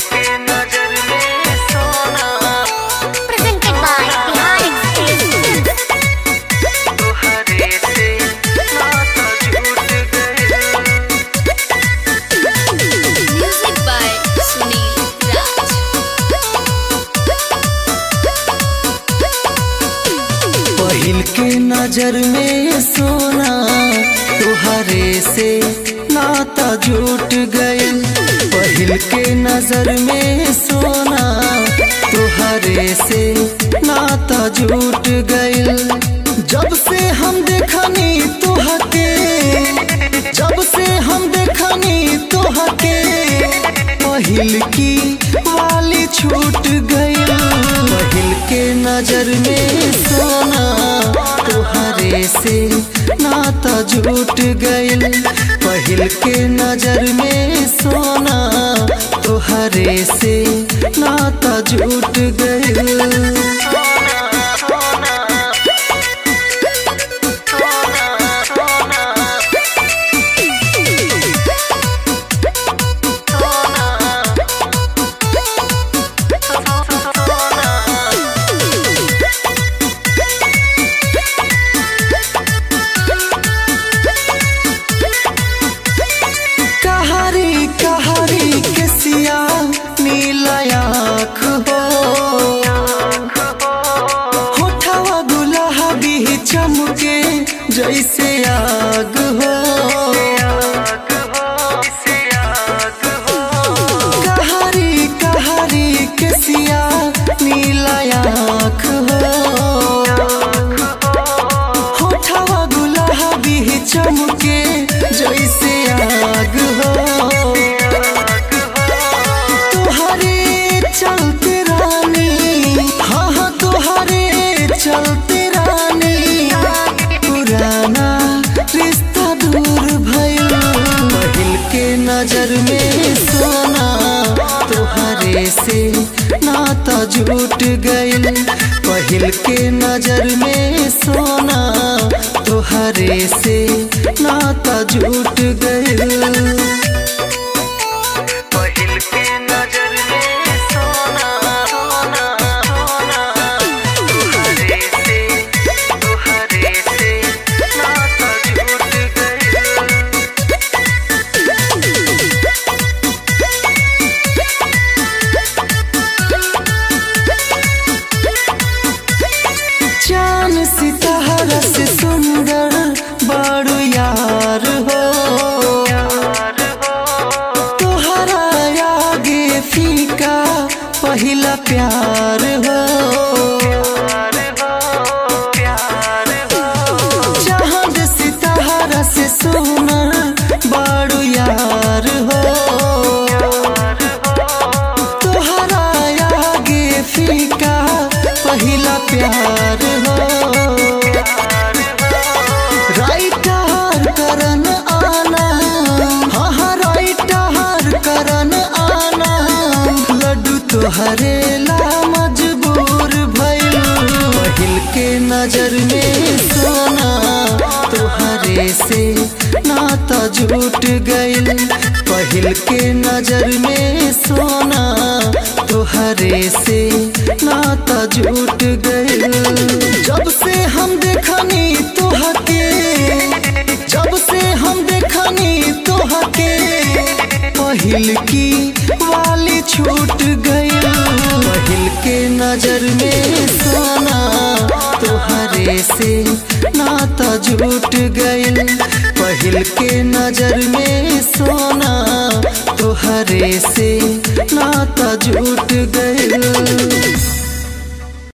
पहिल के नजर में सोना तुहरे से नाता जुट गए। पहिल के नजर में सोना तुहरे से नाता जुट गए। जब से हम देखनी तुहके, जब से हम देखनी तुहके, पहिल की वाली छूट गई। पहिल के नजर में सोना तुहरे से नाता जुट गइल। पहिल के नजर में सोना तुहरे से नाता जुट गइल। चमके जैसे आग हो, कहारी कहारी केसिया नीला आँख हो, होठवा गुलाबी चमके जैसे आग हो। तुहरे चलते रानी, हाँ हाँ तुहरे चलते रिश्ता दूर भइल। पहिल के नजर में सोना तुहरे से नाता जुट गइल। पहिल के नजर में सोना तुहरे से नाता जुट गइल। चाँद सितारा से सुंदर बड़ू यार हो, तोहरा आगे फीका पहिला प्यार हो। चाँद सितारा से सुंदर बड़ू यार हो, तोहरा आगे फीका पहिला प्यार हो। राइटर करन आना, हाँ हाँ राइटर करन आना, लड्डू तोहरे ला मजबूर भइल। पहिल के नजर में सोना तुहरे से नाता जुट गइल। पहिल के नजर में सोना तुहरे से नाता जुट गइल। जब से हम देखनी तुहके, जब से हम देखनी तुहके, पहिल की वाली छूट गइल। पहिल के नजर में सोना तुहरे से नाता जुट गइल। पहिल के नजर में सोना तुहरे से नाता जुट